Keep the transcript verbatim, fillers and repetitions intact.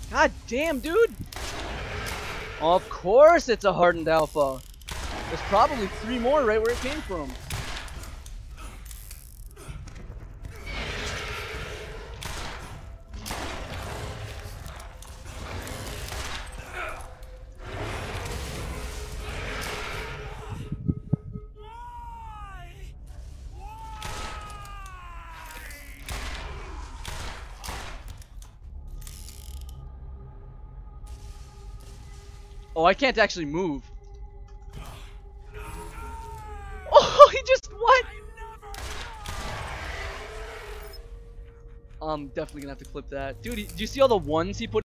God damn, dude! Of course it's a hardened alpha. There's probably three more right where it came from. Oh, I can't actually move. Oh, he just what? I'm definitely gonna have to clip that. Dude, do you see all the ones he put